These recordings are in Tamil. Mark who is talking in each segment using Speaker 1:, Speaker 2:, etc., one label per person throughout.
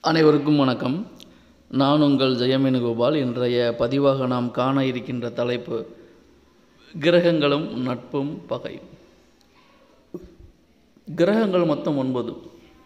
Speaker 1: அனைவருக்கும் வணக்கம். நான் உங்கள் ஜெயமேனுகோபால். இன்றைய பதிவாக நாம் காண இருக்கின்ற தலைப்பு கிரகங்களும் நட்பும் பகை. கிரகங்கள் மொத்தம் 9.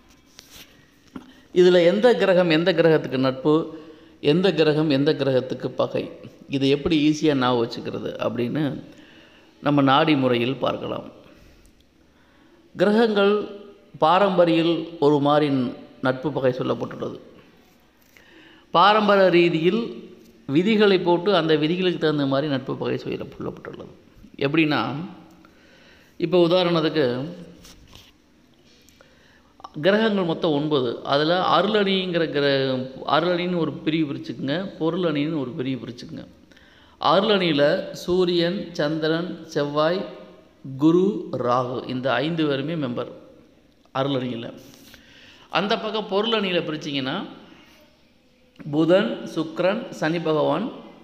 Speaker 1: இதில் எந்த கிரகம் எந்த கிரகத்துக்கு நட்பு, எந்த கிரகம் எந்த கிரகத்துக்கு பகை, இதை எப்படி ஈஸியாக ஞாபகம் வச்சுக்கிறது அப்படின்னு நம்ம நாடி முறையில் பார்க்கலாம். கிரகங்கள் பாரம்பரியில் ஒரு மாதிரி நட்பு பகை சொல்லப்பட்டுள்ளது. பாரம்பரிய ரீதியில் விதிகளை போட்டு அந்த விதிகளுக்கு தகுந்த மாதிரி நட்பு பகை சொல்லப்பட்டுள்ளது. எப்படின்னா, இப்போ உதாரணத்துக்கு கிரகங்கள் மொத்தம் 9. அதில் அருளணிங்கிற அருளணின்னு ஒரு பிரிவு பிரிச்சுக்குங்க, பொருளணின்னு ஒரு பிரிவு பிரிச்சுக்குங்க. அருளணியில் சூரியன், சந்திரன், செவ்வாய், குரு, ராகு இந்த 5 பேருமே மெம்பர் அருளணியில். அந்த பக்கம் பொருளணியில் பிரிச்சிங்கன்னா புதன், சுக்கிரன், சனி பகவான்,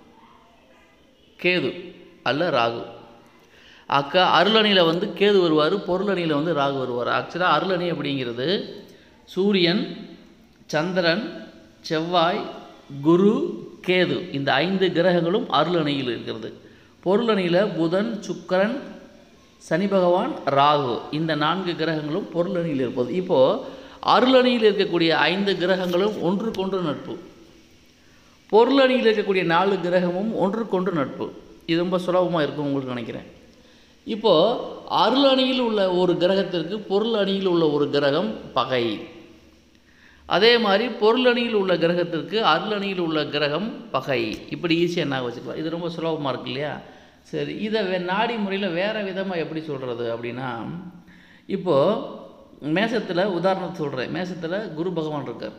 Speaker 1: கேது அல்ல ராகு. அருளணியில் கேது வருவார், பொருளணியில் ராகு வருவார். ஆக்சுவலாக அருளணி அப்படிங்கிறது சூரியன், சந்திரன், செவ்வாய், குரு, கேது இந்த 5 கிரகங்களும் அருளணியில் இருக்கிறது. பொருளணியில் புதன், சுக்கிரன், சனி பகவான், ராகு இந்த 4 கிரகங்களும் பொருளணியில் இருப்பது. இப்போது அருளணியில் இருக்கக்கூடிய 5 கிரகங்களும் ஒன்றுக்கொன்று நட்பு, பொருளணியில் இருக்கக்கூடிய 4 கிரகமும் ஒன்றுக்கொன்று நட்பு. இது ரொம்ப சுலபமாக இருக்கும் உங்களுக்கு நினைக்கிறேன். இப்போது அருளணியில் உள்ள ஒரு கிரகத்திற்கு பொருள் அணியில் உள்ள ஒரு கிரகம் பகை. அதே மாதிரி பொருளணியில் உள்ள கிரகத்திற்கு அருளணியில் உள்ள கிரகம் பகை. இப்படி ஈஸியாக என்ன வச்சுக்கலாம். இது ரொம்ப சுலபமாக இருக்கு இல்லையா? சரி, இதை நாடி முறையில் வேறு விதமாக எப்படி சொல்கிறது அப்படின்னா, இப்போது மேசத்தில் உதாரணத்தை சொல்கிறேன். மேசத்தில் குரு பகவான் இருக்கார்.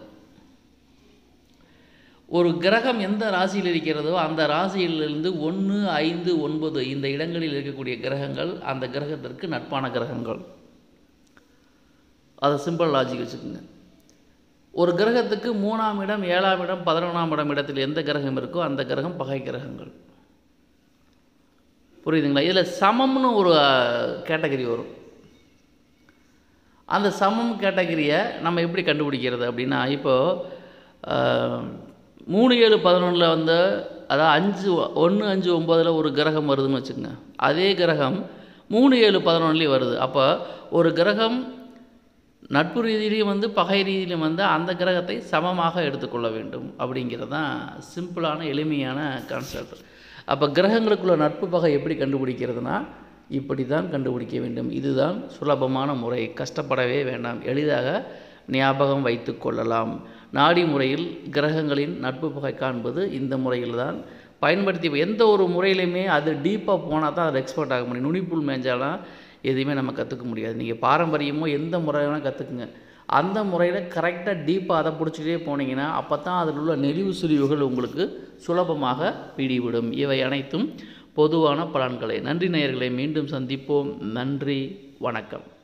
Speaker 1: ஒரு கிரகம் எந்த ராசியில் இருக்கிறதோ அந்த ராசியிலிருந்து 1, 5, 9 இந்த இடங்களில் இருக்கக்கூடிய கிரகங்கள் அந்த கிரகத்திற்கு நட்பான கிரகங்கள். அதை சிம்பிள் லாஜிக் வச்சுக்கோங்க. ஒரு கிரகத்துக்கு 3ஆம் இடம், 7ஆம் இடம், 11ஆம் இடத்தில் எந்த கிரகம் இருக்கோ அந்த கிரகம் பகை கிரகங்கள். புரியுதுங்களா? இதில் சமம்னு ஒரு கேட்டகரி வரும். அந்த சமம் கேட்டகரியை நம்ம எப்படி கண்டுபிடிக்கிறது அப்படின்னா, இப்போது 3, 7, 11 அதாவது 1, 5, 9 ஒரு கிரகம் வருதுன்னு வச்சுக்கோங்க. அதே கிரகம் 3, 7, 11 வருது. அப்போ ஒரு கிரகம் நட்பு ரீதியிலையும் பகை ரீதியிலையும் அந்த கிரகத்தை சமமாக எடுத்துக்கொள்ள வேண்டும். அப்படிங்கிறது தான் சிம்பிளான எளிமையான கான்செப்ட். அப்போ கிரகங்களுக்குள்ள நட்பு பகை எப்படி கண்டுபிடிக்கிறதுனா இப்படி தான் கண்டுபிடிக்க வேண்டும். இதுதான் சுலபமான முறை. கஷ்டப்படவே வேண்டாம், எளிதாக ஞாபகம் வைத்து கொள்ளலாம். நாடி முறையில் கிரகங்களின் நட்பு பகை காண்பது இந்த முறையில் தான் பயன்படுத்தி. எந்த ஒரு முறையிலையுமே அது டீப்பாக போனால் தான் அது எக்ஸ்பர்ட் ஆக முடியும். நுனிப்புள் மேய்ஞ்சாலாம் எதுவுமே நம்ம கற்றுக்க முடியாது. நீங்கள் பாரம்பரியமோ எந்த முறையான கற்றுக்குங்க, அந்த முறையில் கரெக்டாக டீப்பாக அதை பிடிச்சிட்டே போனீங்கன்னா அப்போ தான் அதில் உள்ள நெளிவு சுழிவுகள் உங்களுக்கு சுலபமாக பிடிவிடும். இவை அனைத்தும் பொதுவான பலன்களை. நன்றி நேயர்களை, மீண்டும் சந்திப்போம். நன்றி, வணக்கம்.